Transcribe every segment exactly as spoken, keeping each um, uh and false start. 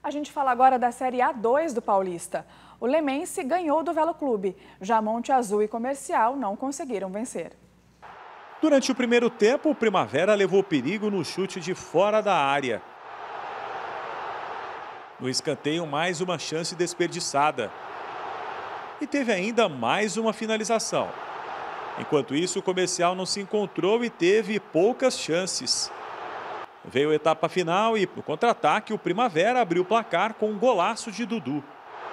A gente fala agora da Série A dois do Paulista. O Lemense ganhou do Velo Clube. Já Monte Azul e Comercial não conseguiram vencer. Durante o primeiro tempo, o Primavera levou perigo no chute de fora da área. No escanteio, mais uma chance desperdiçada. E teve ainda mais uma finalização. Enquanto isso, o Comercial não se encontrou e teve poucas chances. Veio a etapa final e, no contra-ataque, o Primavera abriu o placar com um golaço de Dudu.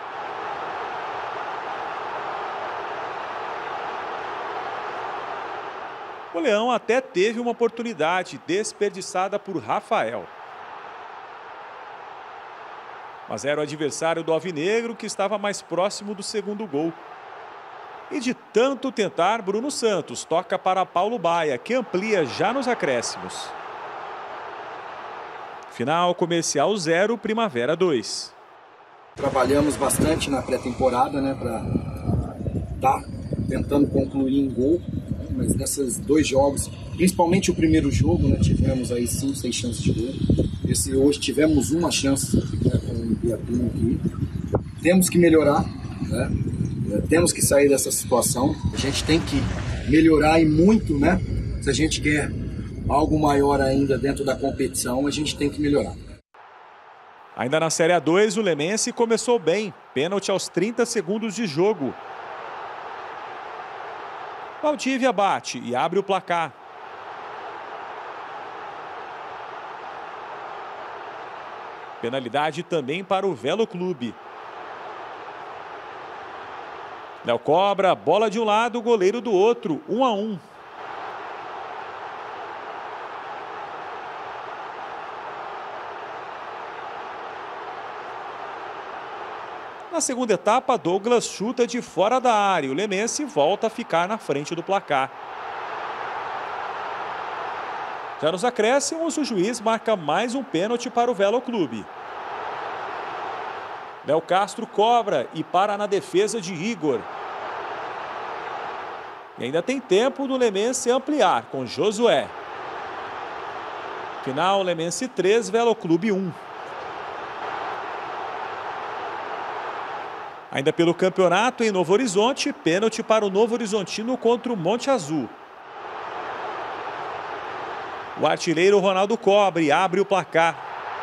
O Leão até teve uma oportunidade desperdiçada por Rafael. Mas era o adversário do Alvinegro que estava mais próximo do segundo gol. E de tanto tentar, Bruno Santos toca para Paulo Baia, que amplia já nos acréscimos. Final, Comercial zero, Primavera dois. Trabalhamos bastante na pré-temporada, né, para tá tentando concluir em gol, né, mas nesses dois jogos, principalmente o primeiro jogo, né, tivemos aí cinco, seis chances de gol. Esse hoje tivemos uma chance, né, com o Beatriz aqui. Temos que melhorar, né? Temos que sair dessa situação. A gente tem que melhorar e muito, né? Se a gente quer algo maior ainda dentro da competição, a gente tem que melhorar. Ainda na Série A dois, o Lemense começou bem. Pênalti aos trinta segundos de jogo. Valdívia bate e abre o placar. Penalidade também para o Velo Clube. Léo cobra, bola de um lado, goleiro do outro, um a um. Na segunda etapa, Douglas chuta de fora da área. O Lemense volta a ficar na frente do placar. Já nos acréscimos, o juiz marca mais um pênalti para o Velo Clube. Léo Castro cobra e para na defesa de Igor. E ainda tem tempo do Lemense ampliar com Josué. Final, Lemense três, Velo Clube um. Ainda pelo campeonato em Novo Horizonte, pênalti para o Novo Horizontino contra o Monte Azul. O artilheiro Ronaldo Cobre abre o placar.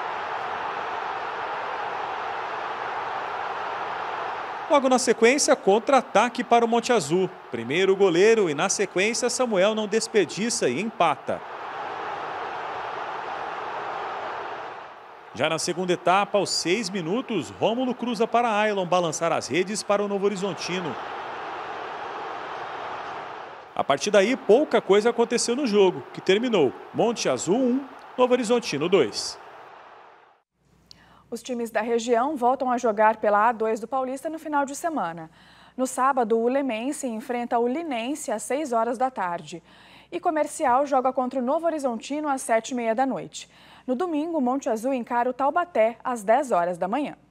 Logo na sequência, contra-ataque para o Monte Azul. Primeiro o goleiro e na sequência Samuel não desperdiça e empata. Já na segunda etapa, aos seis minutos, Rômulo cruza para Ailon balançar as redes para o Novo Horizontino. A partir daí, pouca coisa aconteceu no jogo, que terminou Monte Azul um, Novo Horizontino dois. Os times da região voltam a jogar pela A dois do Paulista no final de semana. No sábado, o Lemense enfrenta o Linense às seis horas da tarde. E Comercial joga contra o Novo Horizontino às sete e meia da noite. No domingo, o Monte Azul encara o Taubaté às dez horas da manhã.